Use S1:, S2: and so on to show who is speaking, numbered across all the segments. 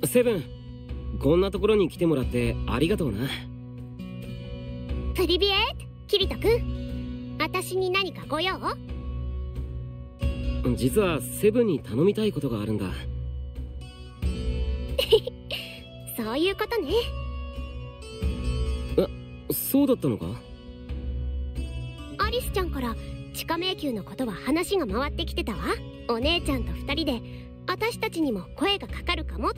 S1: セブン、こんなところに来てもらってありがとうな。
S2: プリビエート、キリト君。私に何かご用？
S1: 実はセブンに頼みたいことがあるんだ。
S2: そういうことね。
S1: そうだったのか？
S2: アリスちゃんから地下迷宮のことは話が回ってきてたわ。お姉ちゃんと2人で私たちにも声がかかるかもって。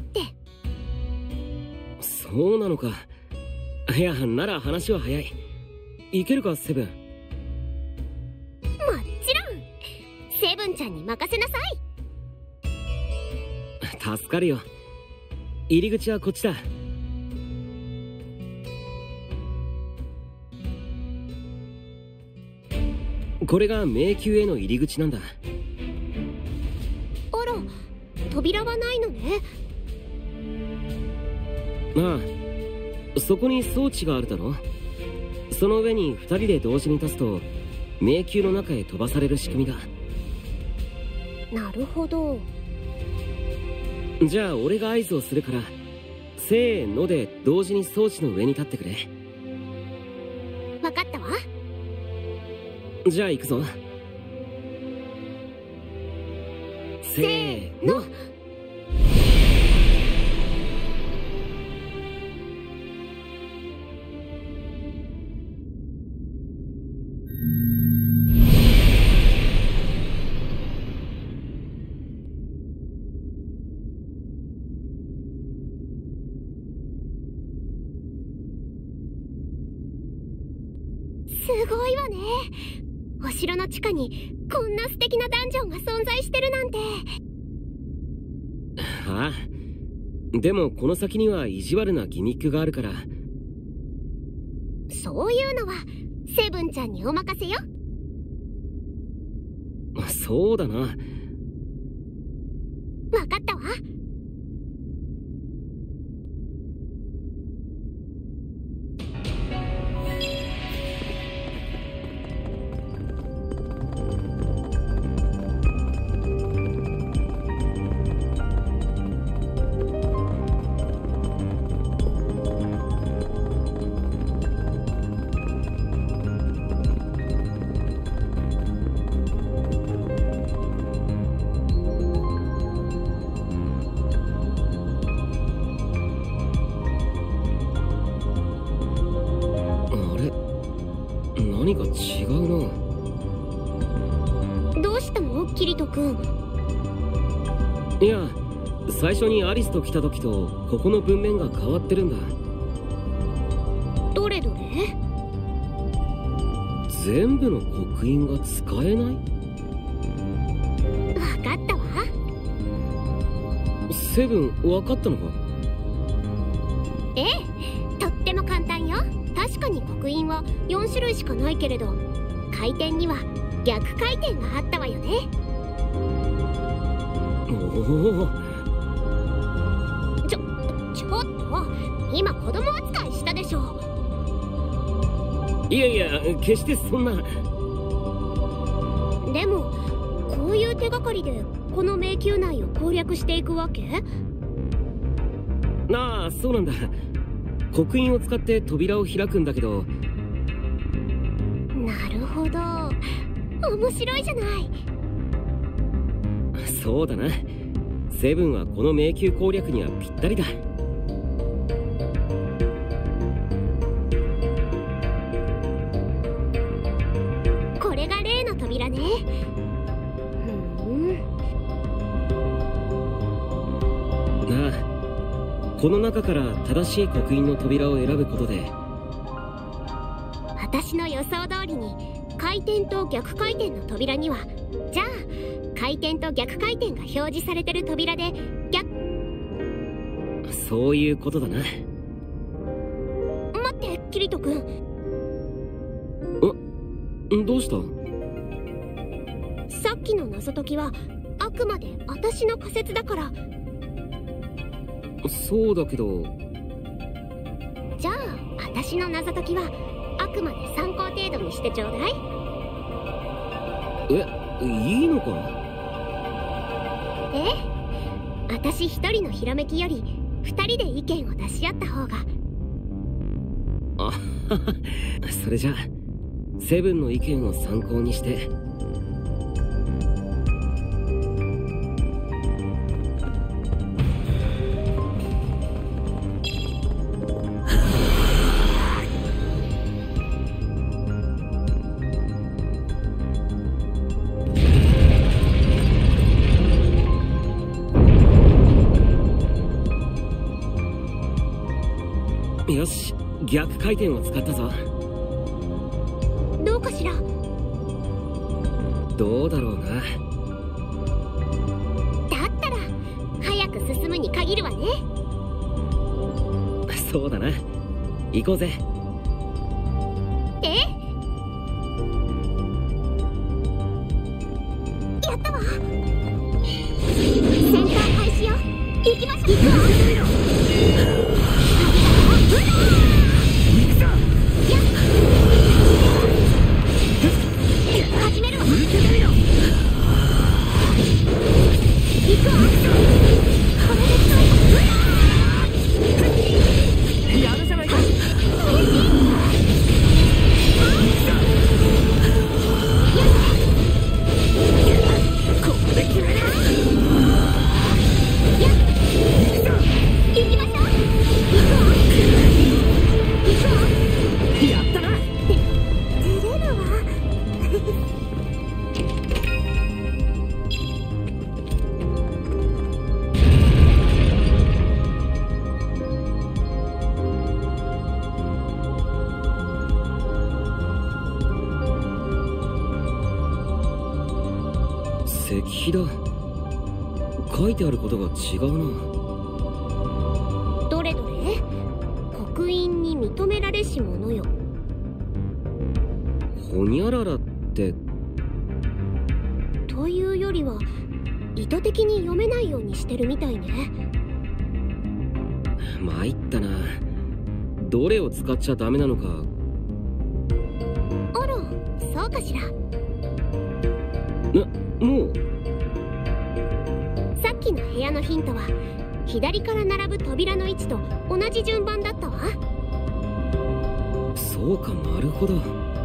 S1: そうなのか。いや、なら話は早い。いけるか、セブン？
S2: もちろん。セブンちゃんに任せなさ
S1: い。助かるよ。入り口はこっちだ。これが迷宮への入り口なんだ。
S2: あら、扉はないのね。
S1: ああ、そこに装置があるだろ。その上に2人で同時に立つと迷宮の中へ飛ばされる仕組みだ。
S2: なるほど。
S1: じゃあ俺が合図をするから、せーので同時に装置の上に立ってくれ。
S2: 分かったわ。
S1: じゃあ行くぞ。せーの。
S2: すごいわね。お城の地下にこんな素敵なダンジョンが存在してるなんて。
S1: ああ、でもこの先には意地悪なギミックがあるから。
S2: そういうのはセブンちゃんにお任せよ。
S1: そうだな。
S2: 分かったわ。
S1: 何か違うな。
S2: どうしたの、キリト君？
S1: いや、最初にアリスと来た時とここの文面が変わってるんだ。
S2: どれどれ？
S1: 全部の刻印が使えない？
S2: 分かったわ。
S1: セブン、分かったのか？
S2: ええ、とっても簡単よ。確かに刻印は4種類しかないけれど、回転には逆回転があったわよね。
S1: おお。
S2: ちょっと、今子供扱いしたでしょ。
S1: いやいや、決してそんな。
S2: でもこういう手がかりでこの迷宮内を攻略していくわけ？
S1: ああ、そうなんだ。刻印を使って扉を開くんだけど。
S2: なるほど、面白いじゃない。
S1: そうだな。セブンはこの迷宮攻略にはぴったりだ。
S2: これが例の扉ね。
S1: なあ、この中から正しい刻印の扉を選ぶことで。
S2: 私の予想通りに回転と逆回転の扉には、じゃあ回転と逆回転が表示されてる扉で
S1: そういうことだな。
S2: 待って、キリト君。
S1: どうした？
S2: さっきの謎解きはあくまで私の仮説だから。
S1: そうだけど。
S2: じゃあ私の謎解きはあくまで参考程度にしてちょうだい。
S1: いいのか？
S2: 私一人のひらめきより 2人で意見を出し合った方が。
S1: あはは、それじゃあセブンの意見を参考にして。よし、逆回転を使ったぞ。
S2: どうかしら。
S1: どうだろうな。
S2: だったら早く進むに限るわね。
S1: そうだな、行こうぜ。
S2: え？やったわ。センター開始よ。行きましょう。行くわ。始めるわ。行くわ。これで
S1: やるじゃないか。ここで決める。
S2: 行きましょう。行くわ。行くわ。
S1: やったな。
S2: 照れるわ。
S1: 石碑だ。書いてあることが違うな。
S2: どれどれ。刻印に認められし者よ。
S1: ほにゃららって
S2: というよりは意図的に読めないようにしてるみたいね。
S1: 参ったな。どれを使っちゃダメなのか。
S2: あら、そうかしら。
S1: もう
S2: さっきの部屋のヒントは左から並ぶ扉の位置と同じ順番だったわ。
S1: そうか、なるほど。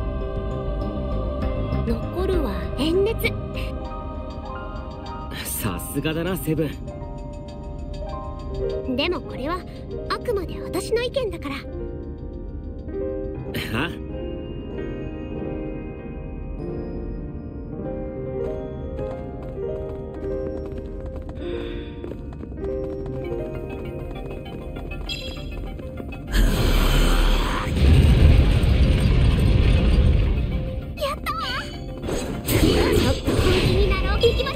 S2: 残るは演熱。
S1: さすがだな、セブン。
S2: でもこれはあくまで私の意見だから。
S1: あ、
S2: やったわ。ちょっと本気になろう。行くわ。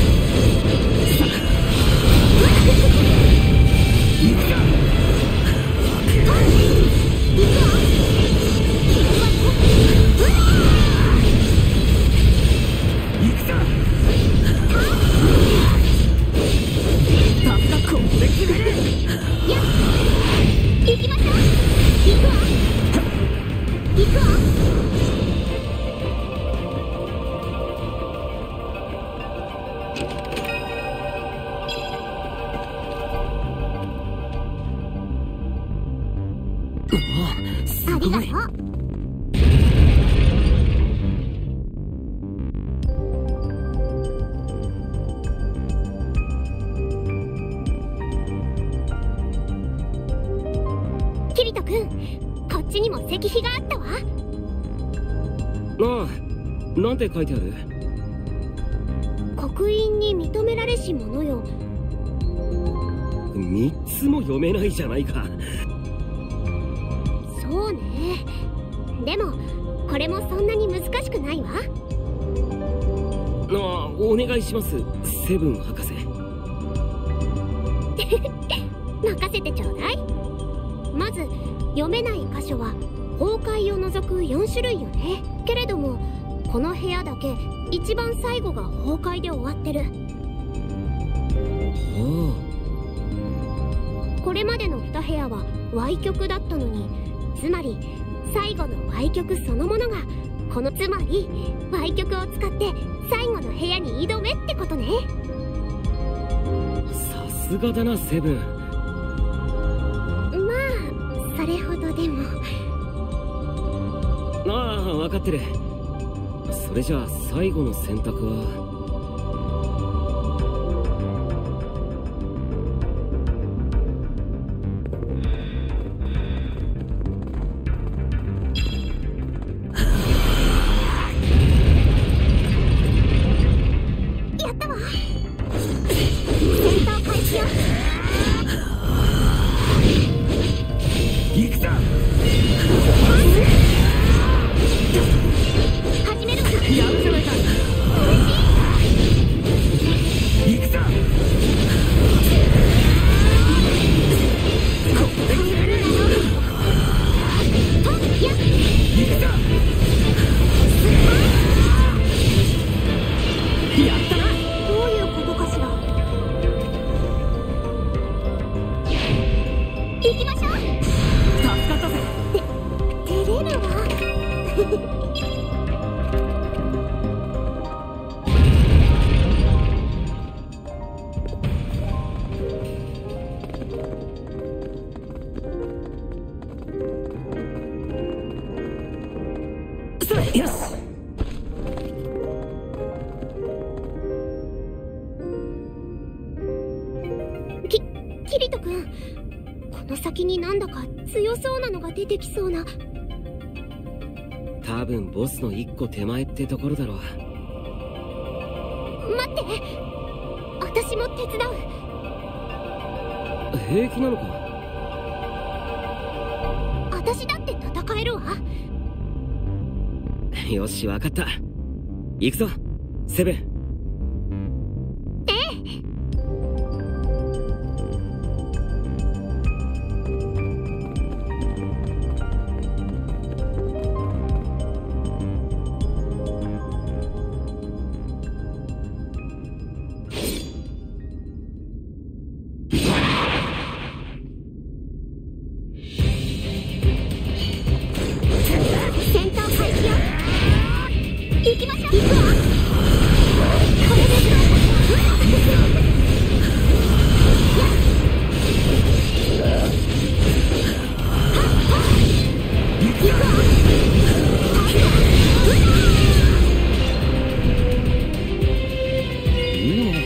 S2: ありがとう。キリト君、こっちにも石碑があったわ。
S1: ああ、なんて書いてある？
S2: 刻印に認められし者よ。
S1: 3つも読めないじゃないか。
S2: そうね。でもこれもそんなに難しくないわ。
S1: ああ、お願いします、セブン博士。
S2: 任せてちょうだい。まず読めない箇所は崩壊を除く4種類よね。けれどもこの部屋だけ一番最後が崩壊で終わってる。これまでの2部屋は歪曲だったのに、つまり最後の歪曲そのものがこの、つまり歪曲を使って最後の部屋に挑めってことね。
S1: さすがだな、セブン。
S2: それほどでも。
S1: ああ、分かってる。それじゃあ最後の選択は。
S2: やったわ。戦闘開始よ。
S1: 行くぞ。
S2: 始めるわ。
S1: やるじゃないか。行くぞ。ここで決める。
S2: とやっ
S1: 行くぞ。やったな。
S2: どういうことかしら。行きましょう。
S1: 助かったぜ。
S2: 照れるわ。
S1: それ、よし。
S2: キリト君、この先になんだか強そうなのが出てきそうな。
S1: 多分ボスの一個手前ってところだろう。
S2: 待って、私も手伝う。
S1: 平気なのか。
S2: 私だって戦えるわ。
S1: よし、わかった。行くぞセブン。
S2: 戦闘開始よ。行きましょう。行くわ。これで
S1: いいね。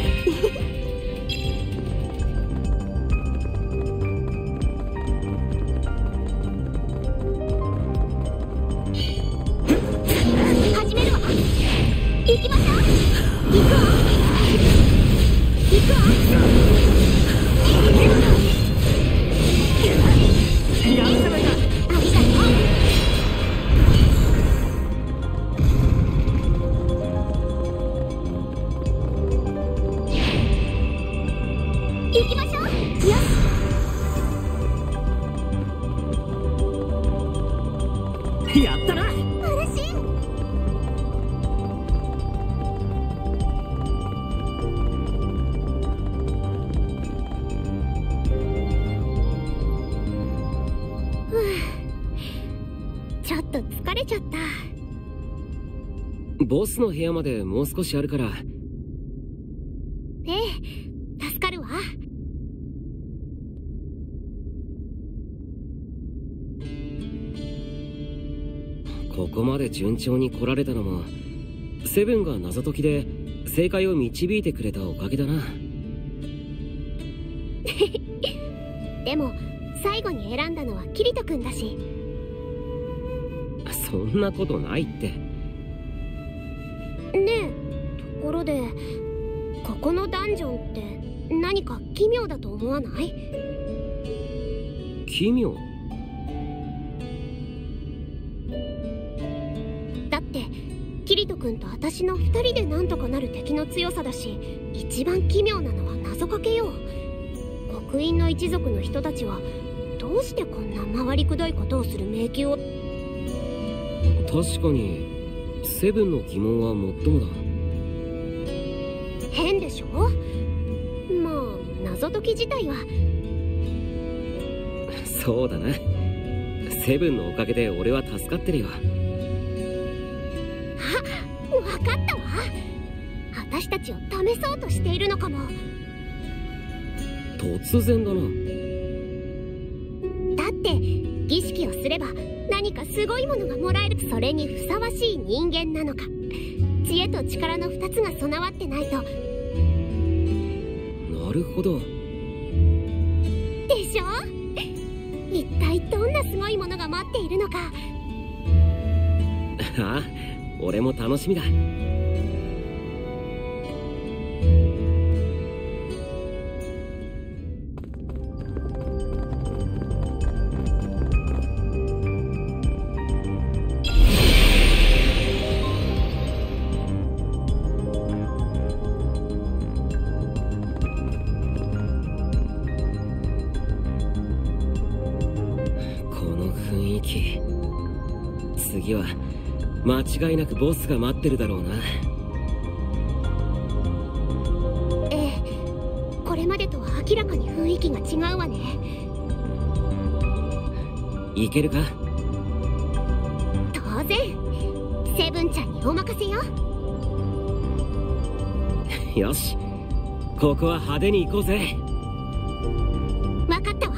S2: 始めるわ。行きましょう。行くわ。行くわ。
S1: やるじゃないか。
S2: ありがとう。行きましょう。よし。
S1: やったな。
S2: 嬉しい。ちょっと疲れちゃった。
S1: ボスの部屋までもう少しあるから。
S2: ええ、助かるわ。
S1: ここまで順調に来られたのもセブンが謎解きで正解を導いてくれたおかげだな。
S2: でも最後に選んだのはキリト君だし。
S1: そんなことないって。
S2: ねえ、ところでここのダンジョンって何か奇妙だと思わない？
S1: 奇妙？
S2: だってキリト君と私の2人でなんとかなる敵の強さだし、一番奇妙なのは謎かけよ。刻印の一族の人たちはどうしてこんな回りくどいことをする迷宮を。
S1: 確かにセブンの疑問はもっともだ。
S2: 変でしょ。まあ謎解き自体は。
S1: そうだな。セブンのおかげで俺は助かってるよ。
S2: あ、わかったわ。私たちを試そうとしているのかも。
S1: 突然だな。
S2: だって儀式をすれば何かすごいものがもらえる。それにふさわしい人間なのか、知恵と力の2つが備わってないと。
S1: なるほど。
S2: でしょ。一体どんなすごいものが待っているのか。
S1: ああ、俺も楽しみだ。次は間違いなくボスが待ってるだろうな。
S2: ええ、これまでとは明らかに雰囲気が違うわね。
S1: いけるか？
S2: 当然、セブンちゃんにお任せよ。
S1: よし、ここは派手に行こうぜ。
S2: 分かったわ。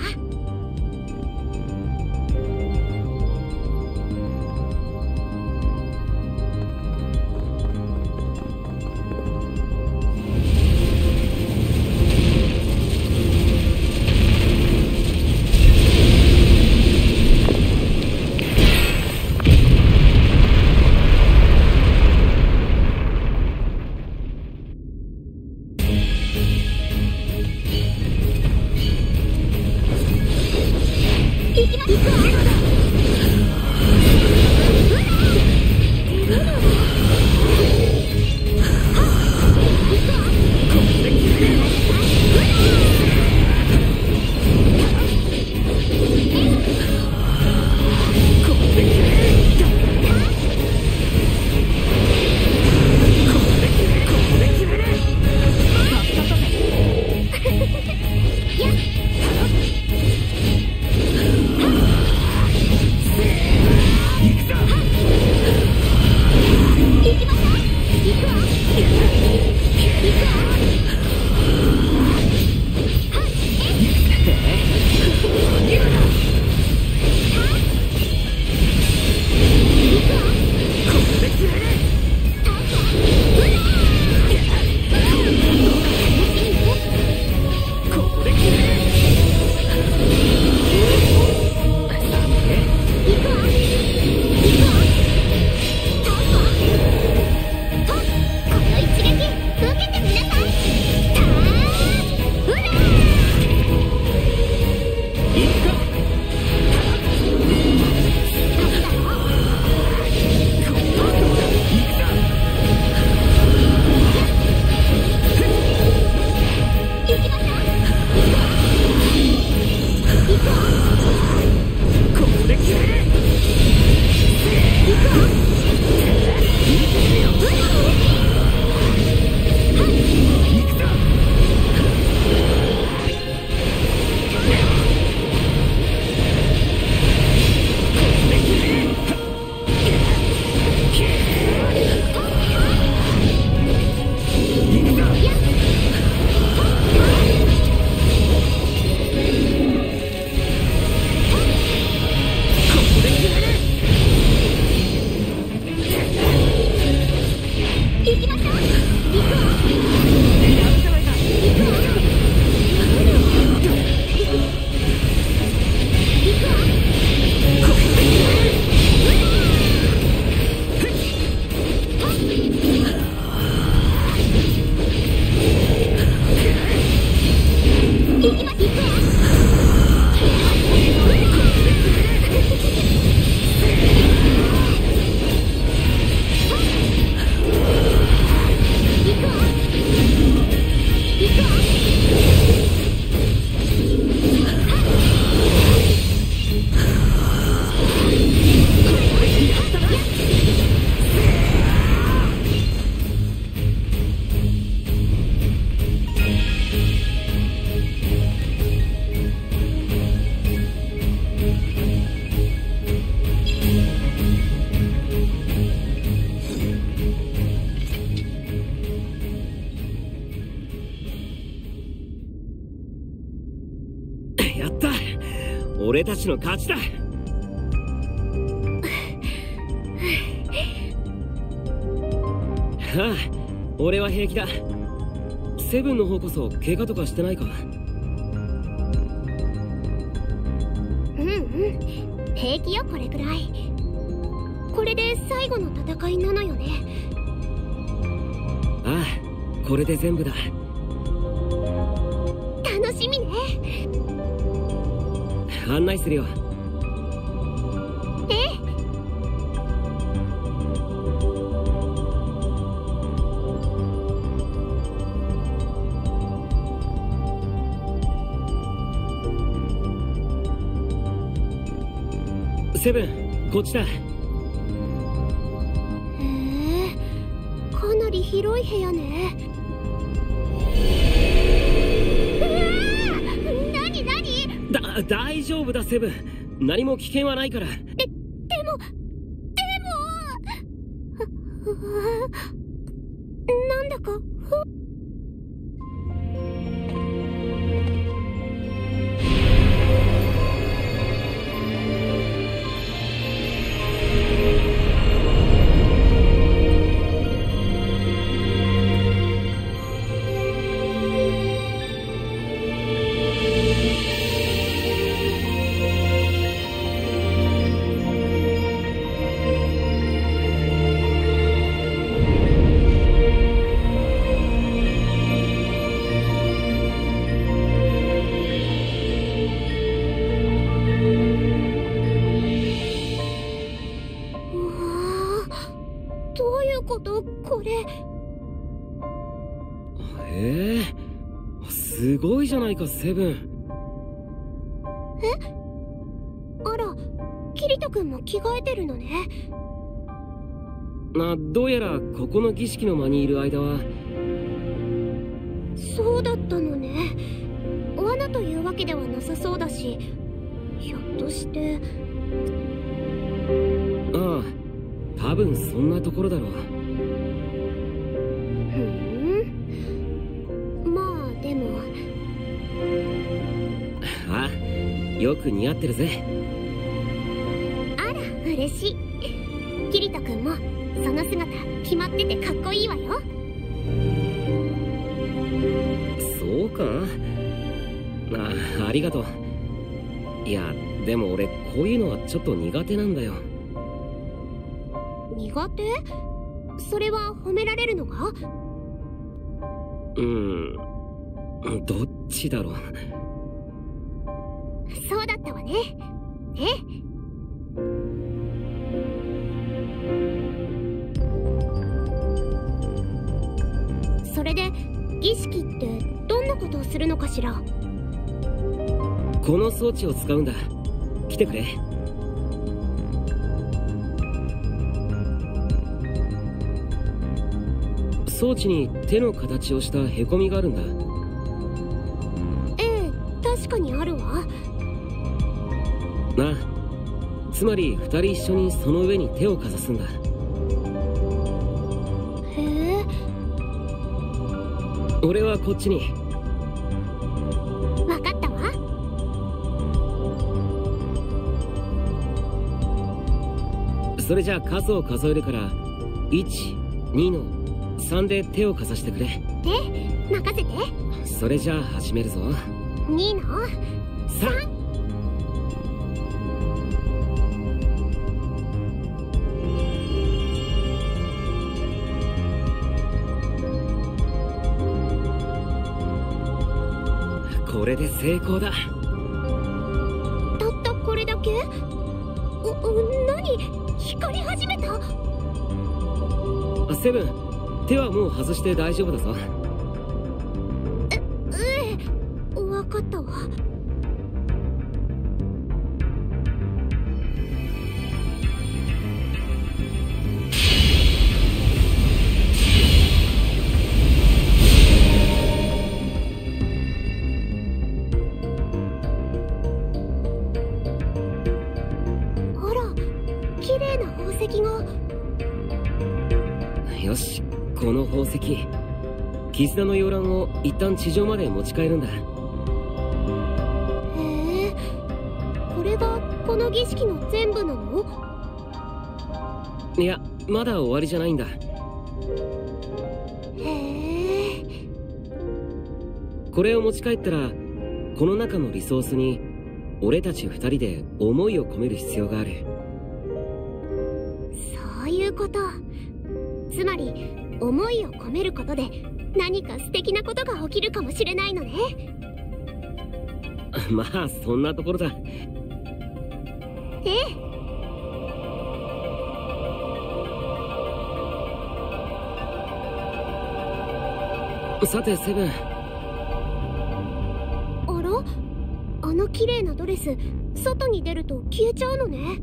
S1: やった、俺たちの勝ちだ。 ああ、俺は平気だ。セブンの方こそ怪我とかしてないか？
S2: 平気よ、これくらい。これで最後の戦いなのよね。
S1: ああ、これで全部だ。
S2: 楽しみね。
S1: 案内するよ。セブン、こっちだ。へ
S2: え、かなり広い部屋ね。うわー、何？
S1: 大丈夫だセブン、何も危険はないから。
S2: でもなんだかこれ。
S1: すごいじゃないかセブン。
S2: あら、キリト君も着替えてるのね。
S1: どうやらここの儀式の間にいる間は。
S2: そうだったのね。罠というわけではなさそうだし、ひょっとして。
S1: ああ、多分そんなところだろう。
S2: まあでも。
S1: ああ、よく似合ってるぜ。
S2: あら、嬉しい。キリト君もその姿決まっててかっこいいわよ。
S1: そうか？ありがとう。いや、でも俺こういうのはちょっと苦手なんだよ。
S2: 苦手？それは褒められるのか？
S1: どっちだろう。
S2: そうだったわね。それで儀式ってどんなことをするのかしら？
S1: この装置を使うんだ。来てくれ。装置に手の形をしたへこみがあるんだ。
S2: ええ、確かにあるわ。
S1: つまり2人一緒にその上に手をかざすんだ。
S2: へえ。
S1: 俺はこっちに。
S2: わかったわ。
S1: それじゃあ数を数えるから、1、2の3で手をかざしてくれ。
S2: 任せて。
S1: それじゃあ始めるぞ。
S2: 2の3。
S1: これで成功だ。
S2: たったこれだけ？何？光り始めた？
S1: セブン、手はもう外して大丈夫だぞ。
S2: わかったわ。あら、綺麗な宝石が。
S1: よし、この宝石、絆の溶卵を一旦地上まで持ち帰るんだ。
S2: へえ、これがこの儀式の全部なの？
S1: いや、まだ終わりじゃないんだ。 これを持ち帰ったらこの中のリソースに俺たち二人で思いを込める必要がある。
S2: そういうこと。つまり思いを込めることで何か素敵なことが起きるかもしれないのね。
S1: まあそんなところだ。
S2: ええ。
S1: さてセブン。
S2: あら、あの綺麗なドレス外に出ると消えちゃうのね。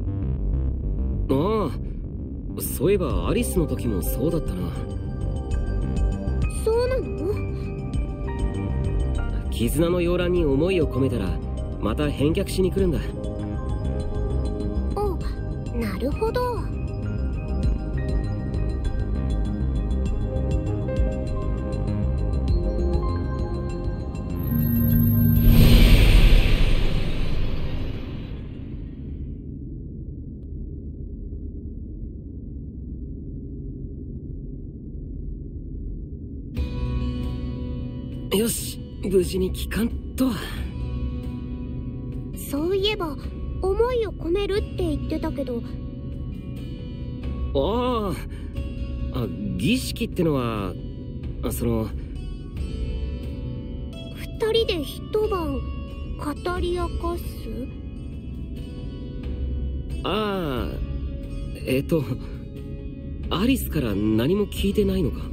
S1: ああ、そういえばアリスの時もそうだったな。
S2: そうなの？
S1: 絆の洋蘭に思いを込めたらまた返却しに来るんだ。
S2: あ、なるほど。
S1: よし、無事に帰還と。
S2: そういえば思いを込めるって言ってたけど。
S1: ああ、儀式ってのはその
S2: 二人で一晩語り明かす？
S1: ああ、アリスから何も聞いてないのか？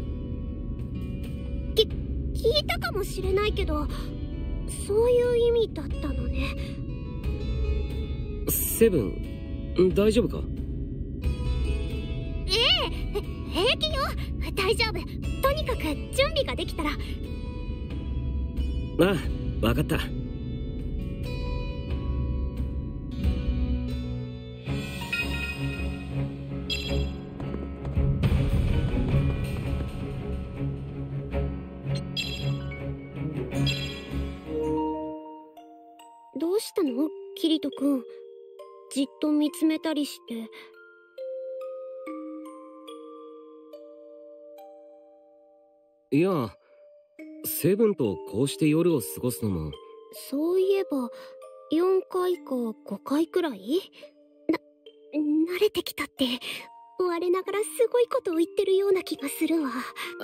S2: 聞いたかもしれないけど、そういう意味だったのね。
S1: セブン、大丈夫か？
S2: 平気よ。大丈夫。とにかく準備ができたら。
S1: ああ、分かった。
S2: どうしたのキリト君。じっと見つめたりして。
S1: いや、セブンとこうして夜を過ごすのも。
S2: そういえば4回か5回くらい慣れてきたって我ながらすごいことを言ってるような気がするわ。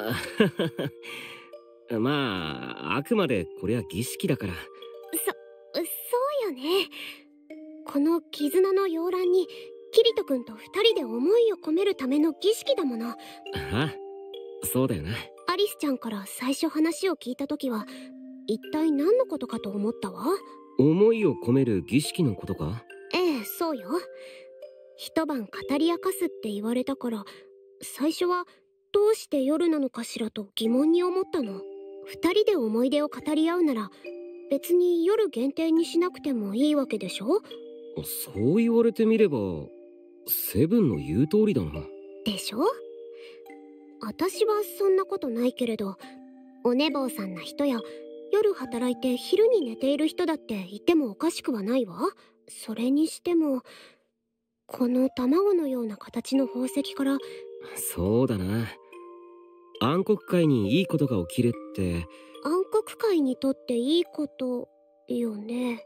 S1: まああくまでこれは儀式だから。
S2: そうよね。この絆の洋蘭にキリト君と2人で思いを込めるための儀式だもの。
S1: ああ、そうだよな。
S2: アリスちゃんから最初話を聞いた時は一体何のことかと思ったわ。
S1: 思いを込める儀式のことか？
S2: ええ、そうよ。一晩語り明かすって言われたから最初はどうして夜なのかしらと疑問に思ったの。二人で思い出を語り合うなら別に夜限定にしなくてもいいわけでしょ？
S1: そう言われてみればセブンの言う通りだな。
S2: でしょ？私はそんなことないけれど、お寝坊さんな人や夜働いて昼に寝ている人だっていてもおかしくはないわ。それにしてもこの卵のような形の宝石から。
S1: そうだな、暗黒界にいいことが起きるって
S2: 暗黒界にとっていいことよね。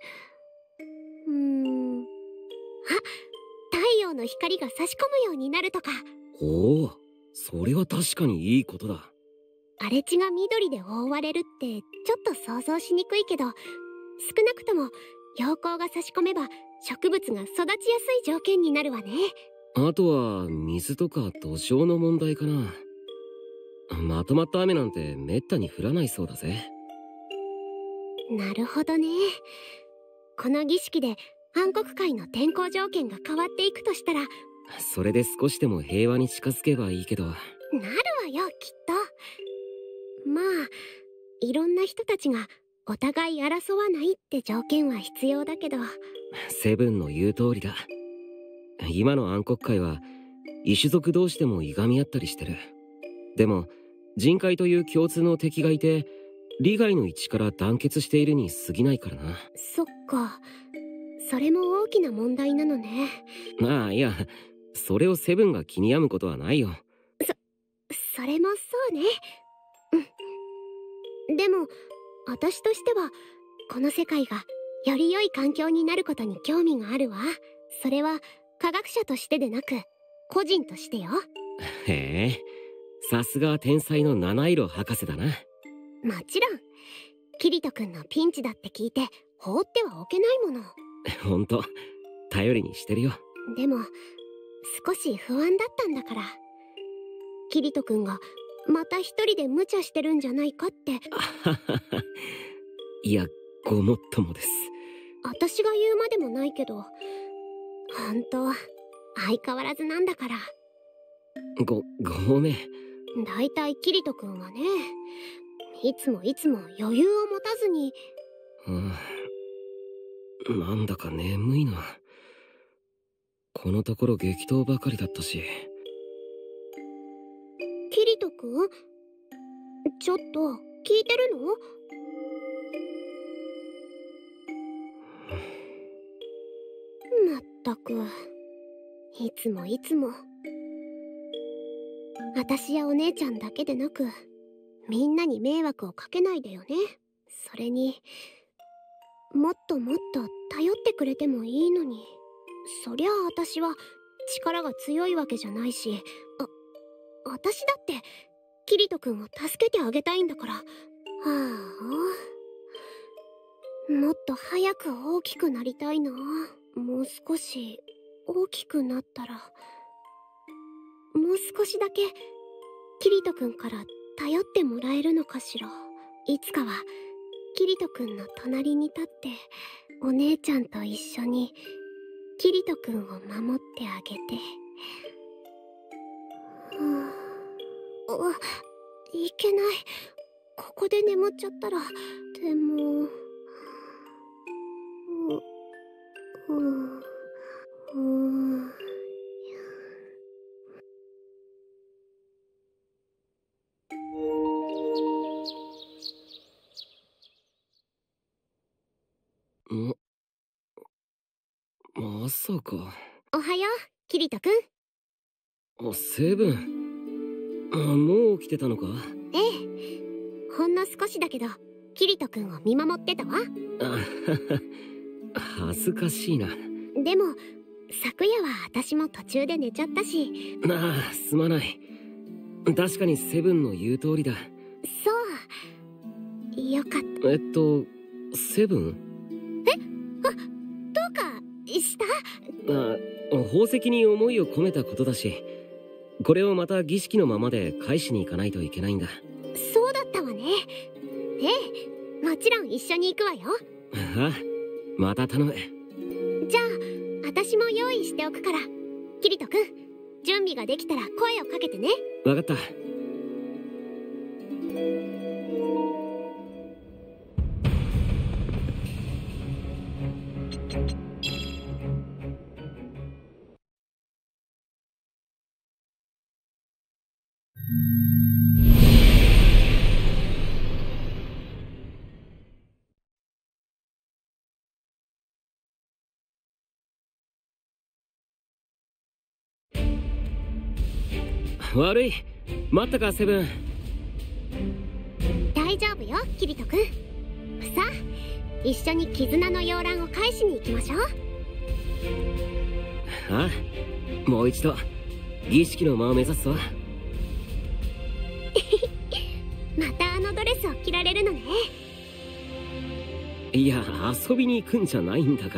S2: 太陽の光が差し込むようになるとか。
S1: おお、それは確かにいいことだ。
S2: 荒れ地が緑で覆われるってちょっと想像しにくいけど、少なくとも陽光が差し込めば植物が育ちやすい条件になるわね。
S1: あとは水とか土壌の問題かな。まとまった雨なんてめったに降らないそうだぜ。
S2: なるほどね。この儀式で暗黒界の天候条件が変わっていくとしたら、
S1: それで少しでも平和に近づけばいいけど。
S2: なるわよ、きっと。まあいろんな人たちがお互い争わないって条件は必要だけど。
S1: セブンの言う通りだ。今の暗黒界は異種族同士でもいがみ合ったりしてる。でも人界という共通の敵がいて利害の一致から団結しているに過ぎないからな。
S2: そっか、それも大きな問題なのね。
S1: ああ、いや、それをセブンが気に病むことはないよ。
S2: それもそうね。でも私としてはこの世界がより良い環境になることに興味があるわ。それは科学者としてでなく個人としてよ。
S1: へえ、さすが天才の七色博士だな。
S2: もちろんキリト君のピンチだって聞いて放ってはおけないもの。
S1: ほんと頼りにしてるよ。
S2: でも少し不安だったんだから。キリト君がまた一人で無茶してるんじゃないかって。
S1: いや、ごもっともです。
S2: 私が言うまでもないけど、ほんと相変わらずなんだから。
S1: ごめん。
S2: だいたいキリト君はね、いつも余裕を持たずに。
S1: なんだか眠いな。このところ激闘ばかりだったし。
S2: キリト君、ちょっと聞いてるの？まったく、いつも私やお姉ちゃんだけでなくみんなに迷惑をかけないでよね。それにもっと頼ってくれてもいいのに。そりゃあ私は力が強いわけじゃないし、私だってキリト君を助けてあげたいんだから。もっと早く大きくなりたいな。もう少し大きくなったら、もう少しだけキリト君から頼ってもらえるのかしら。いつかはキリト君の隣に立ってお姉ちゃんと一緒にキリト君を守ってあげて。いけない。ここで眠っちゃったら。でも
S1: まさか。
S2: おはよう、キリト君。
S1: セブン。もう起きてたのか？
S2: ええ、ほんの少しだけどキリト君を見守ってたわ。
S1: 恥ずかしいな。
S2: でも昨夜は私も途中で寝ちゃったし。
S1: すまない。確かにセブンの言う通りだ。
S2: そう、よかった。
S1: セブン？
S2: どうかした？
S1: 宝石に思いを込めたことだし、これをまた儀式のままで返しに行かないといけないんだ。
S2: そうだったわね。ええ、もちろん一緒に行くわよ。
S1: また頼む。
S2: じゃあ私も用意しておくから、キリト君準備ができたら声をかけてね。
S1: わかった。悪い。待ったか、セブン。
S2: 大丈夫よ、キリト君。さあ一緒に絆の洋蘭を返しに行きましょう。
S1: もう一度儀式の間を目指すわ。
S2: またあのドレスを着られるのね。
S1: いや、遊びに行くんじゃないんだから。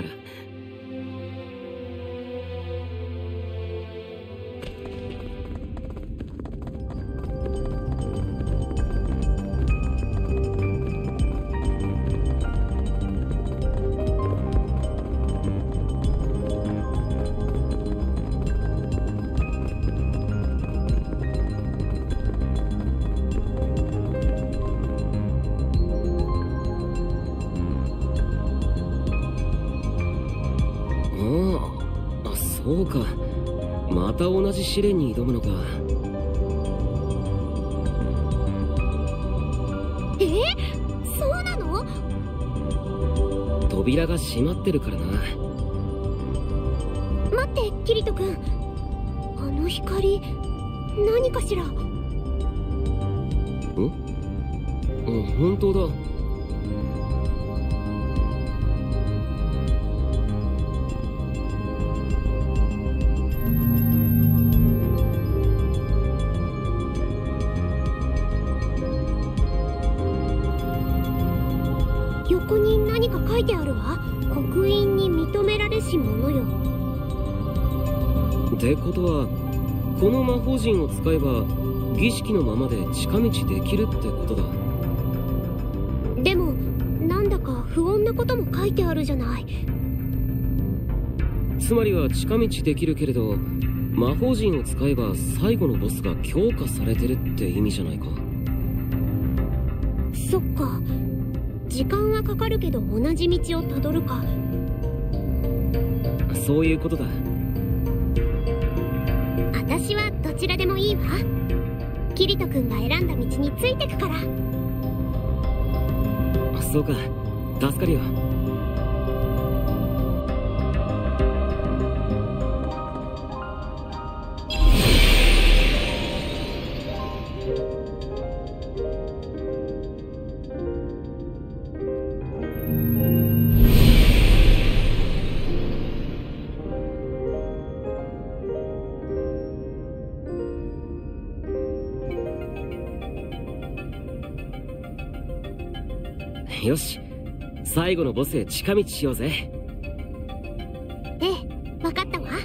S1: そうか、また同じ試練に挑むのか。
S2: そうなの？
S1: 扉が閉まってるからな。
S2: 待って、キリト君、あの光何かしら？
S1: 本当だ。
S2: 何か書いてあるわ。刻印に認められし者よ。
S1: ってことはこの魔法陣を使えば儀式のままで近道できるってことだ。
S2: でもなんだか不穏なことも書いてあるじゃない。
S1: つまりは近道できるけれど魔法陣を使えば最後のボスが強化されてるって意味じゃないか。
S2: そっか、時間はかかるけど同じ道をたどるか。
S1: そういうことだ。
S2: 私はどちらでもいいわ。キリト君が選んだ道についてくから。
S1: そうか、助かるよ。よし、最後のボスへ近道しようぜ。
S2: ええ、分かったわ。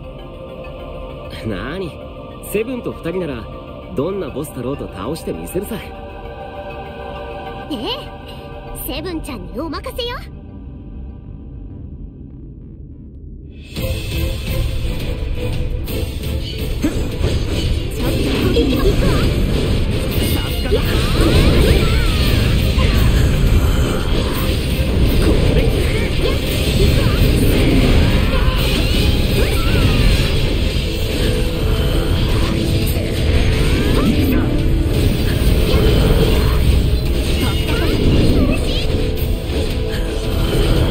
S1: なーに、セブンと2人ならどんなボスだろうと倒してみせるさ。
S2: ええ、セブンちゃんにお任せよ。ちょっと攻撃が行くわ。
S1: さすがだ。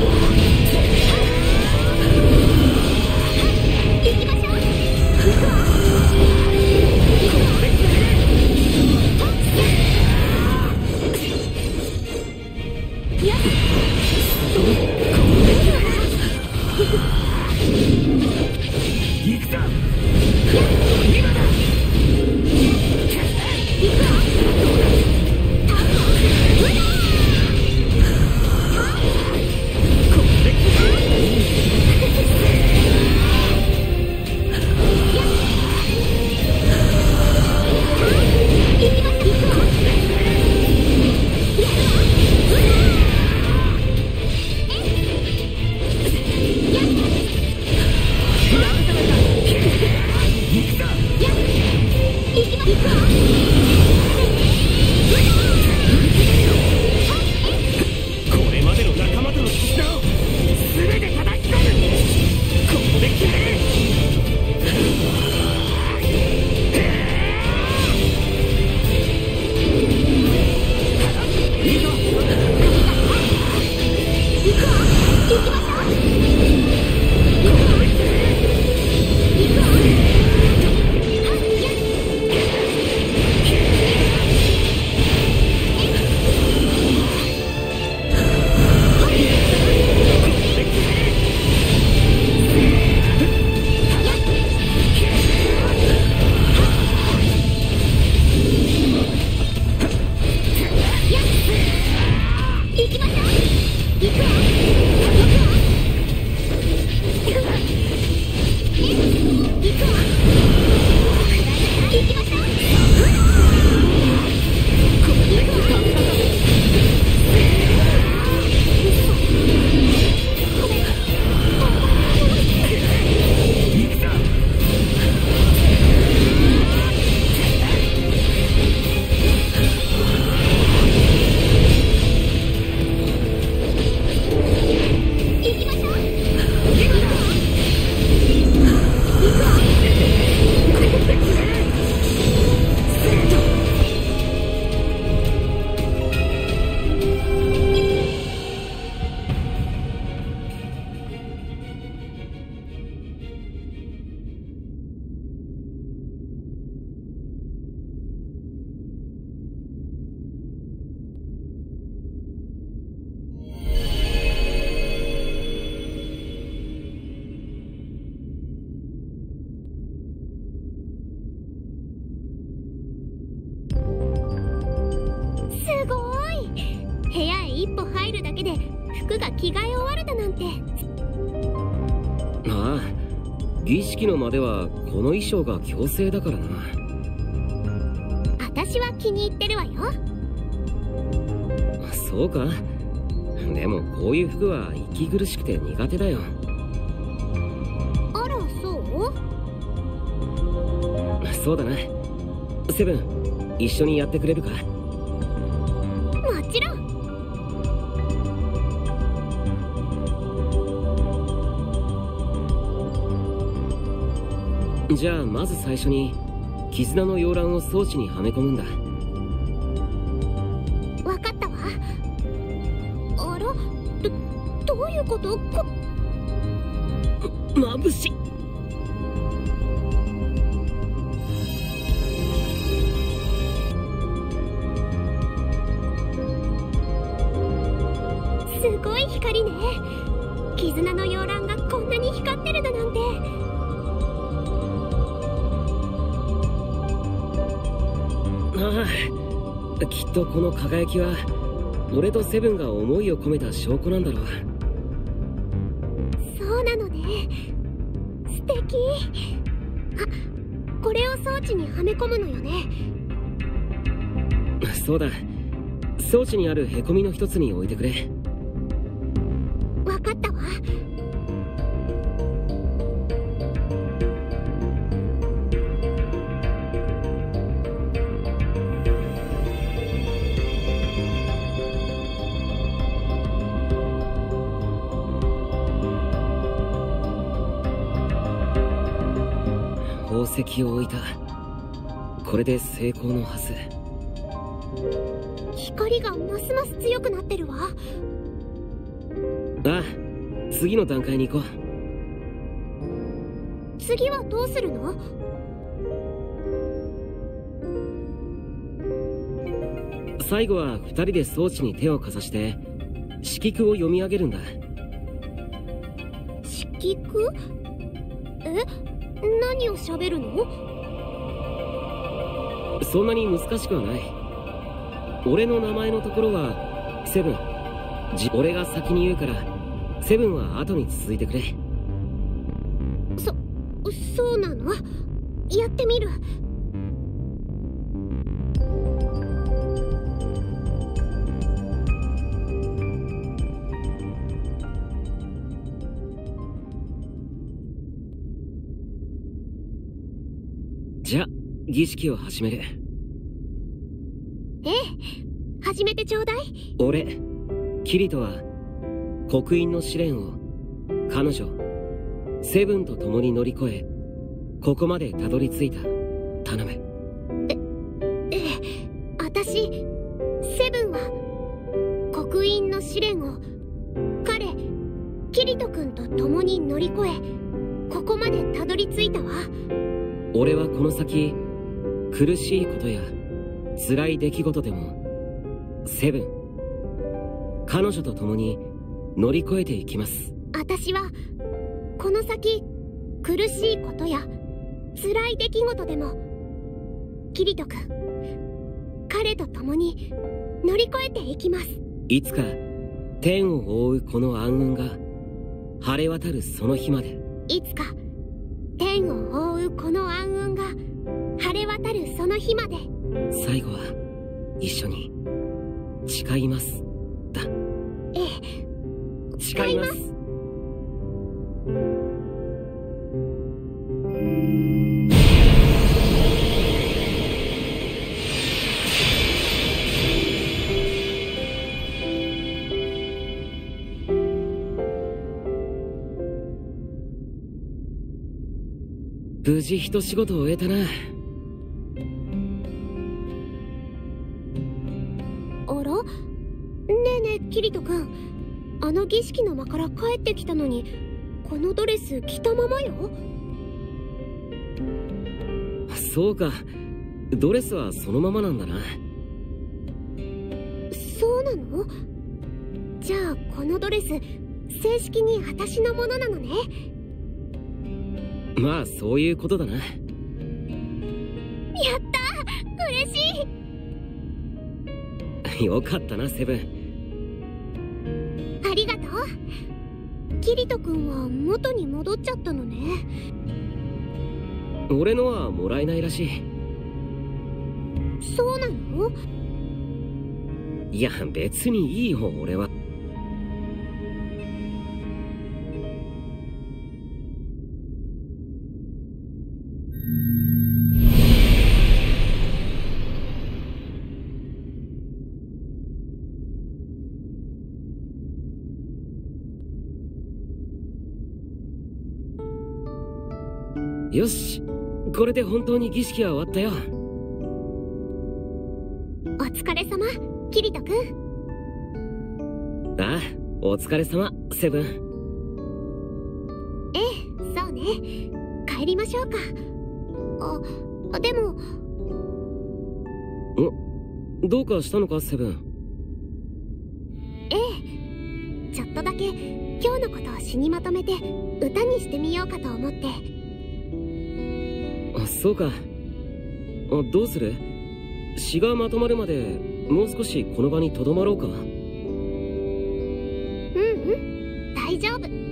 S2: 行きましょう。 着替え終わるだなんて。
S1: ああ、儀式の間ではこの衣装が強制だからな。
S2: 私は気に入ってるわよ。
S1: そうか。でもこういう服は息苦しくて苦手だよ。
S2: あら、そう？
S1: そうだな。セブン、一緒にやってくれるか？
S2: もちろん。
S1: じゃあまず最初に絆の溶卵を装置にはめ込むんだ。
S2: わかったわ。あら、どういうこと？
S1: 眩しい。
S2: すごい光ね。絆の溶卵がこんなに光ってるだなんて。
S1: ああ、きっとこの輝きは俺とセブンが思いを込めた証拠なんだろう。
S2: そうなのね。素敵。あ、これを装置にはめ込むのよね。
S1: そうだ、装置にあるへこみの一つに置いてくれ。
S2: わかったわ。
S1: 宝石を置いた。これで成功のはず。
S2: 光がますます強くなってるわ。
S1: ああ、次の段階に行こう。
S2: 次はどうするの？
S1: 最後は二人で装置に手をかざして色句を読み上げるんだ。
S2: 色句？え？何を喋るの？
S1: そんなに難しくはない。俺の名前のところはセブン。俺が先に言うからセブンは後に続いてくれ。
S2: そうなの？やってみる。
S1: じゃあ儀式を始める。
S2: ええ、始めてちょうだい。
S1: 俺キリトは刻印の試練を彼女セブンと共に乗り越えここまでたどり着いた。頼む。
S2: ええ、私セブンは刻印の試練を彼キリト君と共に乗り越えここまでたどり着いたわ。
S1: 俺はこの先苦しいことや辛い出来事でもセブン彼女と共に乗り越えていきます。
S2: 私はこの先苦しいことや辛い出来事でもキリト君彼と共に乗り越えていきます。
S1: いつか天を覆うこの暗雲が晴れ渡るその日まで。
S2: いつか天を覆うこの暗雲が晴れ渡るその日まで。
S1: 最後は一緒に誓いますだ。
S2: ええ、
S1: 誓います。無事一仕事終えたな。
S2: あら？ねえねえキリト君、あの儀式の間から帰ってきたのにこのドレス着たままよ。
S1: そうか、ドレスはそのままなんだな。
S2: そうなの？じゃあこのドレス正式に私のものなのね。
S1: まあそういうことだな。
S2: やったー、嬉しい。
S1: よかったなセブン。
S2: ありがとう。 キリト君は元に戻っちゃったのね。
S1: 俺のはもらえないらしい。
S2: そうなの？
S1: いや別にいいよ俺は。よし、これで本当に儀式は終わったよ。
S2: お疲れ様、キリト君。
S1: ああ、お疲れ様、セブン。
S2: ええ、そうね。帰りましょうか。でも。
S1: どうかしたのか、セブン。
S2: ええ、ちょっとだけ今日のことを詩にまとめて歌にしてみようかと思って。
S1: あ、そうか。どうする？詩がまとまるまでもう少しこの場に留まろうか。
S2: 大丈夫。